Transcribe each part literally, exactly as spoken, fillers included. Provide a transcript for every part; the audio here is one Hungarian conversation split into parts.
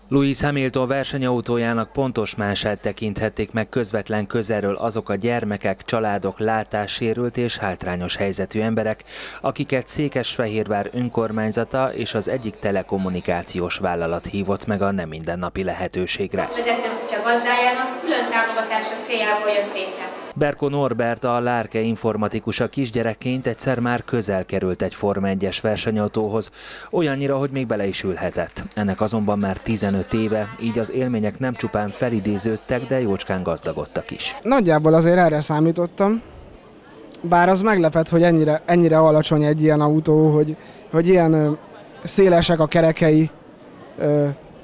Lewis Hamilton versenyautójának pontos mását tekinthették meg közvetlen közelről azok a gyermekek, családok, látássérült és hátrányos helyzetű emberek, akiket Székesfehérvár önkormányzata és az egyik telekommunikációs vállalat hívott meg a nem mindennapi lehetőségre. A vezetőkutya gazdájának külön támogatása céljából jött létre. Berko Norbert, a Lárke informatikusa kisgyerekként egyszer már közel került egy Forma egyes versenyautóhoz, olyannyira, hogy még bele is ülhetett. Ennek azonban már tizenöt éve, így az élmények nem csupán felidéződtek, de jócskán gazdagodtak is. Nagyjából azért erre számítottam, bár az meglepett, hogy ennyire, ennyire alacsony egy ilyen autó, hogy, hogy ilyen ö, szélesek a kerekei, ö,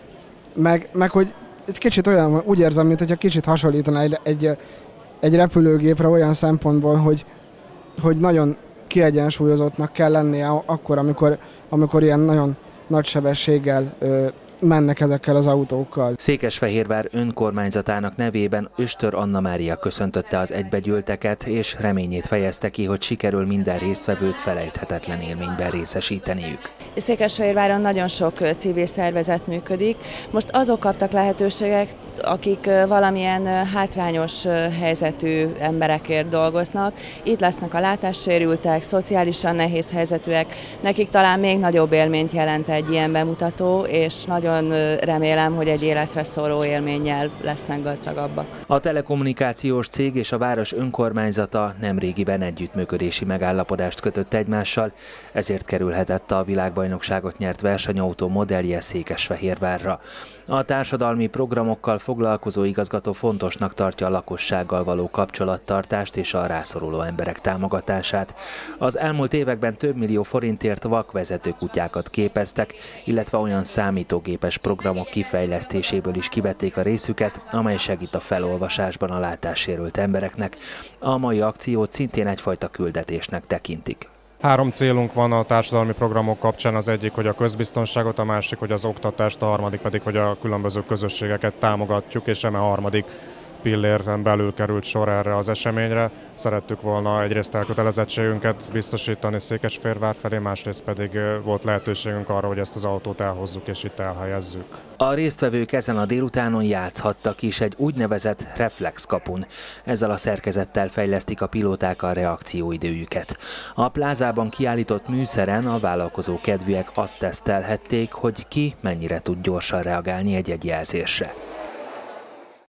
meg, meg hogy egy kicsit olyan, úgy érzem, mintha kicsit hasonlítana egy, egy egy repülőgépre olyan szempontból, hogy, hogy nagyon kiegyensúlyozottnak kell lennie akkor, amikor, amikor ilyen nagyon nagy sebességgel ö, mennek ezekkel az autókkal. Székesfehérvár önkormányzatának nevében Östör Anna Mária köszöntötte az egybegyűlteket, és reményét fejezte ki, hogy sikerül minden résztvevőt felejthetetlen élményben részesíteniük. Székesfehérváron nagyon sok civil szervezet működik. Most azok kaptak lehetőséget, akik valamilyen hátrányos helyzetű emberekért dolgoznak. Itt lesznek a látássérültek, szociálisan nehéz helyzetűek. Nekik talán még nagyobb élményt jelent egy ilyen bemutató, és nagyon remélem, hogy egy életre szóló élménnyel lesznek gazdagabbak. A telekommunikációs cég és a város önkormányzata nemrégiben együttműködési megállapodást kötött egymással, ezért kerülhetett a világbajnokságot nyert versenyautó modellje Székesfehérvárra. A társadalmi programokkal foglalkozó igazgató fontosnak tartja a lakossággal való kapcsolattartást és a rászoruló emberek támogatását. Az elmúlt években több millió forintért vakvezető kutyákat képeztek, illetve olyan számítógépes programok kifejlesztéséből is kivették a részüket, amely segít a felolvasásban a látássérült embereknek. A mai akciót szintén egyfajta küldetésnek tekintik. Három célunk van a társadalmi programok kapcsán, az egyik, hogy a közbiztonságot, a másik, hogy az oktatást, a harmadik pedig, hogy a különböző közösségeket támogatjuk, és eme a harmadik pilléren belül került sor erre az eseményre. Szerettük volna egyrészt elkötelezettségünket biztosítani Székesfehérvár felé, másrészt pedig volt lehetőségünk arra, hogy ezt az autót elhozzuk és itt elhelyezzük. A résztvevők ezen a délutánon játszhattak is egy úgynevezett reflexkapun. Ezzel a szerkezettel fejlesztik a pilóták a reakcióidőjüket. A plázában kiállított műszeren a vállalkozó kedvűek azt tesztelhették, hogy ki mennyire tud gyorsan reagálni egy-egy jelzésre.